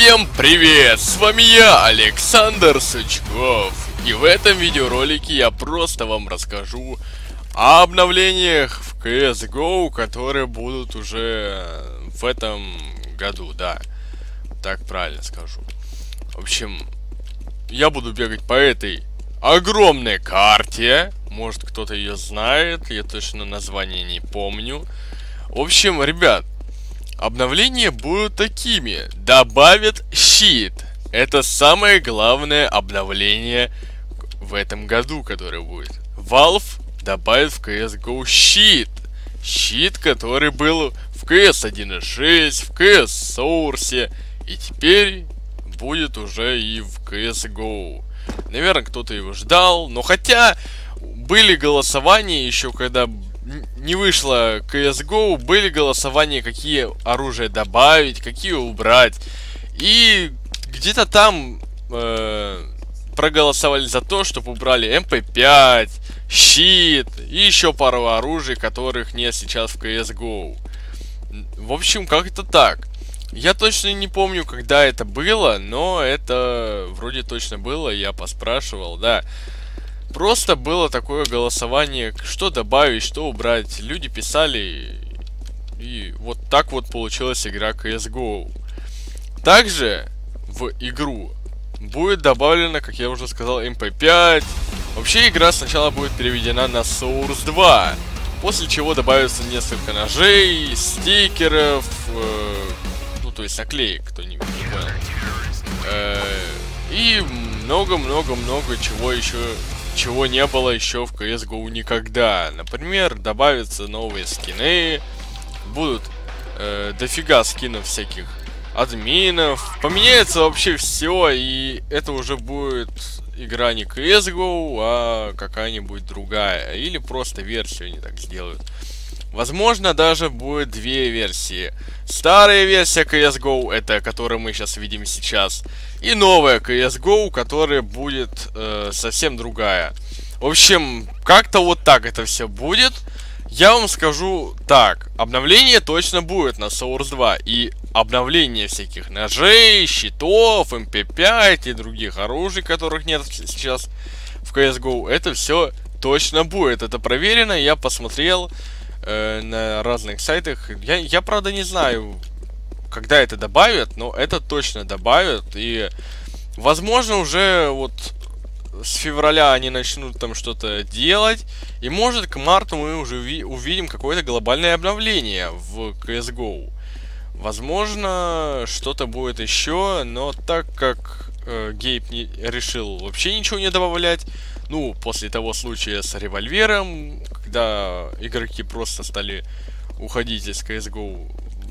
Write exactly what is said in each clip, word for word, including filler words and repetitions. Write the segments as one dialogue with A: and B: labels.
A: Всем привет! С вами я, Александр Сычков. И в этом видеоролике я просто вам расскажу о обновлениях в си эс го, которые будут уже в этом году, да. Так правильно скажу. В общем, я буду бегать по этой огромной карте. Может, кто-то ее знает, я точно название не помню. В общем, ребят, обновления будут такими. Добавят щит. Это самое главное обновление в этом году, которое будет. Valve добавит в си эс го щит. Щит, который был в си эс один точка шесть, в си эс Source. И теперь будет уже и в си эс го. Наверное, кто-то его ждал. Но хотя были голосования еще, когда не вышло си эс го, были голосования, какие оружия добавить, какие убрать. И где-то там э, проголосовали за то, чтобы убрали эм пэ пять, щит и еще пару оружий, которых нет сейчас в си эс го. В общем, как-то так. Я точно не помню, когда это было, но это вроде точно было, я поспрашивал, да. Просто было такое голосование, что добавить, что убрать. Люди писали, и вот так вот получилась игра си эс го. Также в игру будет добавлено, как я уже сказал, эм пэ пять. Вообще игра сначала будет переведена на Source два, после чего добавится несколько ножей, стикеров, э, ну то есть наклеек, кто не, не понял. Э, и много-много-много чего еще, чего не было еще в си эс го никогда. Например, добавятся новые скины, будут э, дофига скинов всяких админов, поменяется вообще все, и это уже будет игра не си эс го, а какая-нибудь другая, или просто версию они так сделают. Возможно, даже будет две версии. Старая версия си эс го, это которую мы сейчас видим сейчас, и новая си эс го, которая будет э, совсем другая. В общем, как-то вот так это все будет. Я вам скажу так, обновление точно будет на Source два, и обновление всяких ножей, щитов, эм пэ пять и других оружий, которых нет сейчас в си эс го, это все точно будет. Это проверено, я посмотрел э, на разных сайтах. Я, я, правда, не знаю, когда это добавят, но это точно добавят. И, возможно, уже вот с февраля они начнут там что-то делать. И, может, к марту мы уже увидим какое-то глобальное обновление в си эс го. Возможно, что-то будет еще, но так как э, Гейб не, решил вообще ничего не добавлять, ну, после того случая с револьвером, когда игроки просто стали уходить из си эс го,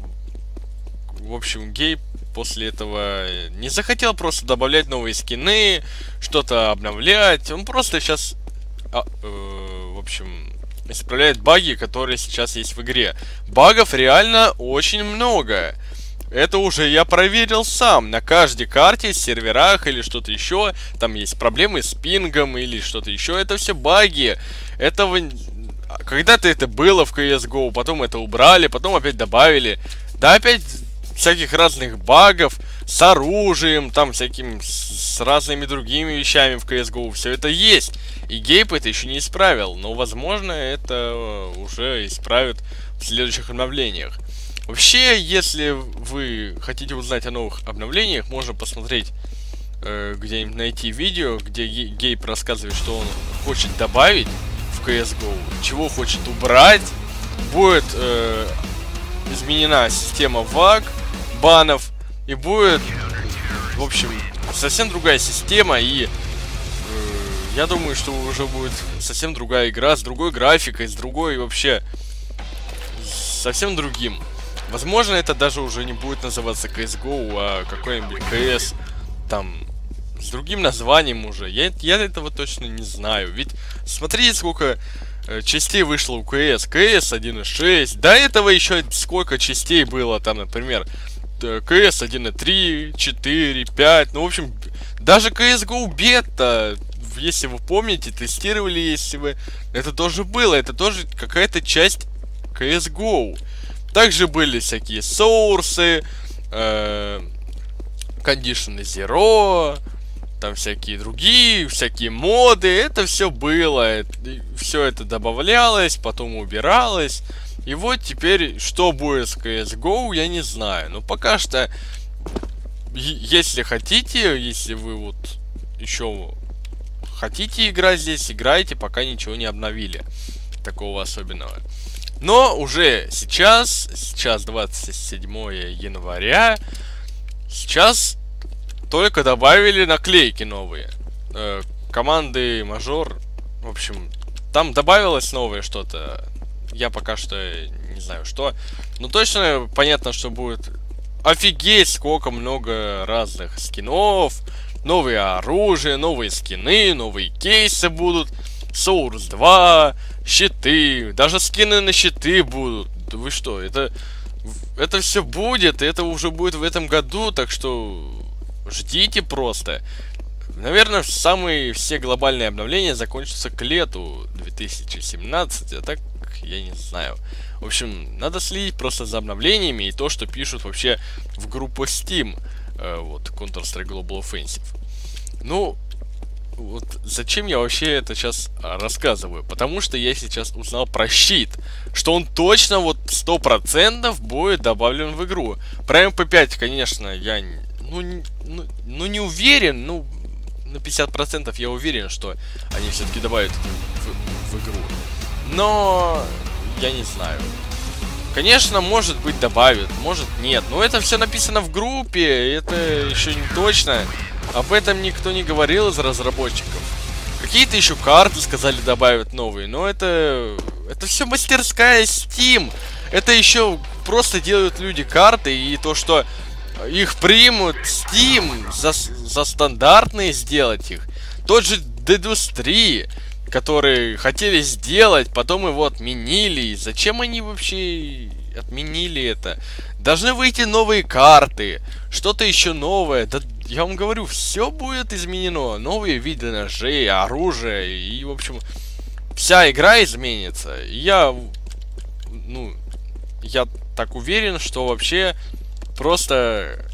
A: в общем, Гейб после этого не захотел просто добавлять новые скины, что-то обновлять. Он просто сейчас, а, э, в общем, исправляет баги, которые сейчас есть в игре. Багов реально очень много. Это уже я проверил сам. На каждой карте, серверах или что-то еще, там есть проблемы с пингом или что-то еще. Это все баги. Этого когда-то это было в си эс го, потом это убрали, потом опять добавили. Да, опять всяких разных багов с оружием, там всяким с разными другими вещами в си эс го. Все это есть. И Гейб это еще не исправил. Но, возможно, это уже исправят в следующих обновлениях. Вообще, если вы хотите узнать о новых обновлениях, можно посмотреть э, где-нибудь, найти видео, где Гейб рассказывает, что он хочет добавить в си эс го, чего хочет убрать. Будет э, изменена система баг, банов, и будет, в общем, совсем другая система, и э, я думаю, что уже будет совсем другая игра, с другой графикой, с другой вообще, совсем другим. Возможно, это даже уже не будет называться си эс го, а какой-нибудь си эс, там, с другим названием уже. Я, я этого точно не знаю. Ведь смотрите, сколько э, частей вышло у си эс. си эс один точка шесть. До этого еще сколько частей было, там, например, си эс один точка три, четыре, пять. Ну, в общем, даже си эс го бета, если вы помните, тестировали, если вы... Это тоже было, это тоже какая-то часть си эс го. Также были всякие соурсы, э, Condition Zero, там всякие другие, всякие моды, это все было, все это добавлялось, потом убиралось. И вот теперь, что будет с си эс го, я не знаю. Но пока что, если хотите, если вы вот еще хотите играть здесь, играйте, пока ничего не обновили такого особенного. Но уже сейчас, сейчас двадцать седьмое января, сейчас только добавили наклейки новые. Э, команды мажор, в общем, там добавилось новое что-то. Я пока что не знаю что. Но точно понятно, что будет офигеть, сколько много разных скинов. Новые оружия, новые скины, новые кейсы будут. Source два, щиты, даже скины на щиты будут. Да вы что, это, это все будет, и это уже будет в этом году, так что ждите просто. Наверное, самые все глобальные обновления закончатся к лету две тысячи семнадцатого, а так я не знаю. В общем, надо следить просто за обновлениями и то, что пишут вообще в группу Steam, э, вот, Counter-Strike Global Offensive. Ну, вот зачем я вообще это сейчас рассказываю? Потому что я сейчас узнал про щит, что он точно вот сто процентов будет добавлен в игру. Про эм пэ пять, конечно, я ну, ну, ну не уверен, ну на пятьдесят процентов я уверен, что они все-таки добавят в, в игру. Но я не знаю. Конечно, может быть добавят, может нет. Но это все написано в группе, это еще не точно. Об этом никто не говорил из разработчиков. Какие-то еще карты сказали добавят новые, но это это все мастерская Steam. Это еще просто делают люди карты, и то, что их примут Steam за, за стандартные сделать их. Тот же Дедус три, который хотели сделать, потом его отменили. Зачем они вообще отменили это? Должны выйти новые карты, что-то еще новое. Да, я вам говорю, все будет изменено. Новые виды ножей, оружия. И, в общем, вся игра изменится. И я, ну, я так уверен, что вообще просто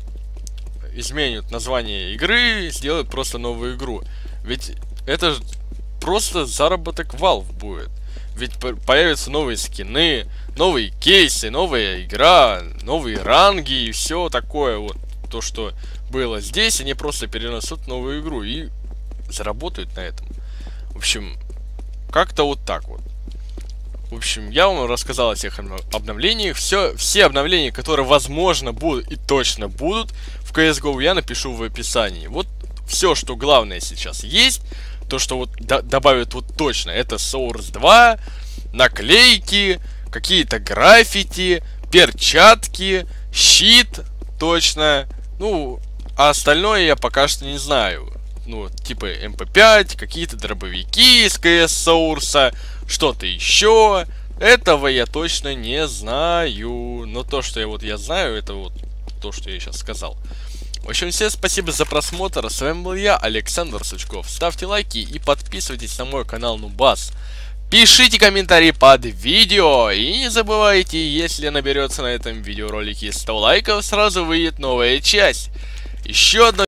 A: изменят название игры, сделают просто новую игру. Ведь это просто заработок Valve будет. Ведь появятся новые скины, новые кейсы, новая игра, новые ранги и все такое вот. То, что было здесь, они просто перенесут новую игру и заработают на этом. В общем, как-то вот так вот. В общем, я вам рассказал о всех обновлениях. Все, все обновления, которые возможно будут и точно будут в си эс го, я напишу в описании. Вот все, что главное сейчас есть. То, что вот добавят вот точно, это Source два, наклейки, какие-то граффити, перчатки, щит, точно. Ну, а остальное я пока что не знаю. Ну, типа эм пэ пять, какие-то дробовики из си эс Source, что-то еще. Этого я точно не знаю. Но то, что я вот я знаю, это вот то, что я сейчас сказал. В общем, всем спасибо за просмотр. С вами был я, Александр Сучков. Ставьте лайки и подписывайтесь на мой канал Нубас. Пишите комментарии под видео. И не забывайте, если наберется на этом видеоролике сто лайков, сразу выйдет новая часть. Еще одна